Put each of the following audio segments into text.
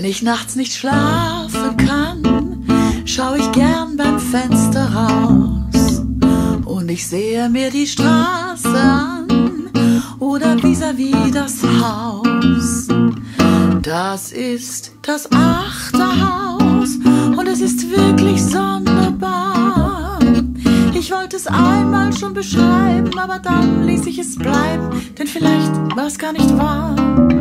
ich nachts nicht schlafen kann, schau ich gern beim Fenster raus und ich sehe mir die Straße an oder vis-à-vis das Haus. Das ist das 8. Haus und es ist wirklich sonderbar. Ich wollte es einmal schon beschreiben, aber dann ließ ich es bleiben, denn vielleicht war es gar nicht wahr.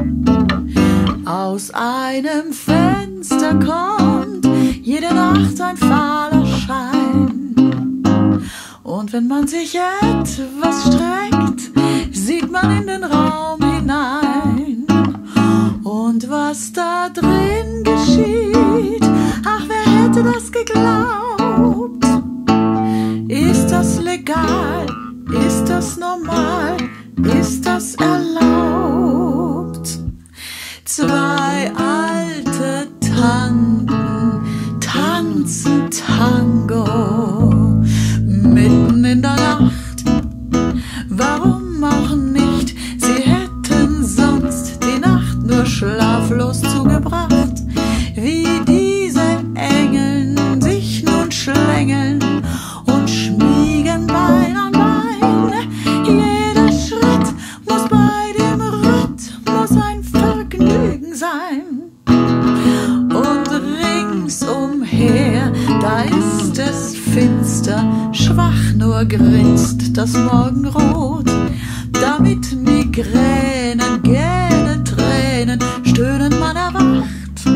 Aus einem Fenster kommt jede Nacht ein fahler Schein. Und wenn man sich etwas streckt, sieht man in den Raum hinein. Und was da drin geschieht, ach, wer hätte das geglaubt? Ist das legal? Ist das normal? Ist das erlaubt? Zwei alte Tanten tanzen Tango mitten in der Nacht. Warum auch nicht? Sie hätten sonst die Nacht nur schlaflos zugebracht. Wie diese Engeln sich nun schlängeln und schmiegen Bein an Bein. Jeder Schritt muss bei dem Rhythmus ein Vergnügen sein. Und ringsumher, da ist es finster, schwach nur grinst das Morgenrot. Damit Migränen, Gähnen, Tränen, stöhnen man erwacht.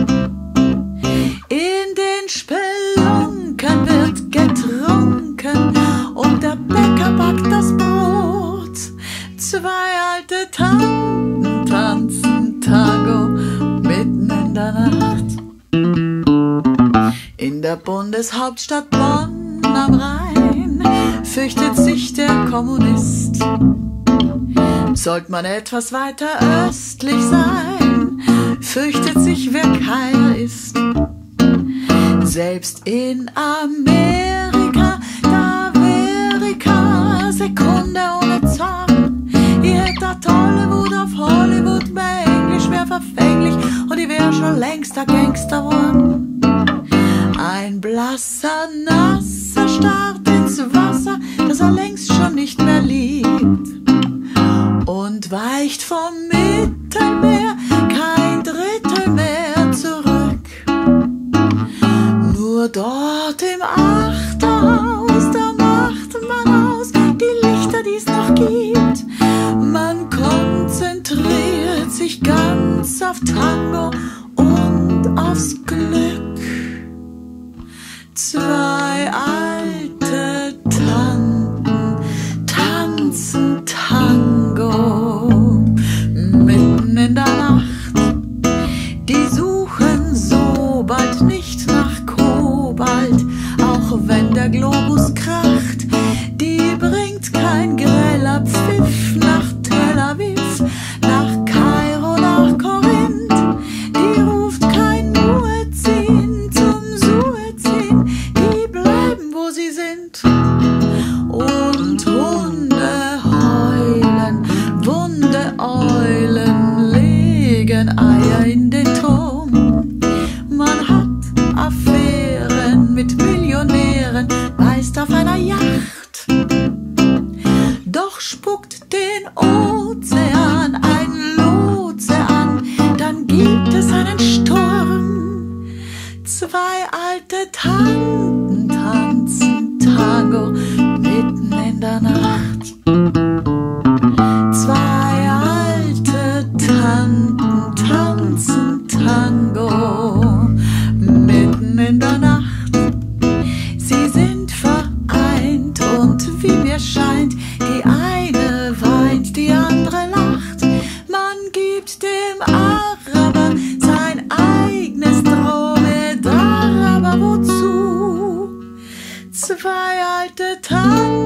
In den Spelunken wird getrunken und der Bäcker backt das Brot. Zwei alte Tanten tanzen Tango mitten in der Nacht. In der Bundeshauptstadt Bonn am Rhein fürchtet sich der Kommunist. Sollte man etwas weiter östlich sein, fürchtet sich, wer keiner ist. Selbst in Amerika, da wäre keine Sekunde ohne Zorn. Ihr hättet da Tollywood auf Hollywood, bei Englisch wär verfänglich und ich wär schon längst der Gangster worden. Ein blasser, nasser starrt ins Wasser, das er längst schon nicht mehr liebt. Und weicht vom Mittelmeer kein Drittel mehr zurück. Nur dort im 8. Haus, da macht man aus die Lichter, die es noch gibt. Man konzentriert sich ganz auf Tango und aufs Glück. Zwei alte Tanten tanzen Tango mitten in der Nacht. Die suchen so bald nicht nach Kobalt, auch wenn der Globus kracht. Die bringt kein greller Pfiff nach Tel Aviv, nach Kairo, nach Korinth. Die ruft kein Muezzin zum Suezin, die bleiben, wo sie sind. Und Hunde heulen, wunde Eulen legen Eier in den Turm. Man hat Affären mit Millionären, meist auf einer Yacht. Doch spuckt den Ozean ein Lotse an, dann gibt es einen Sturm. Zwei alte Tanten tanzen Tango mitten in der Nacht. Zwei alte Tanten tanzen Tango mitten in der Nacht. Sie sind vereint und wie mir scheint, die eine weint, die andere lacht. Man gibt dem Araber sein eigenes Dromedar, aber wozu? Zwei alte Tanten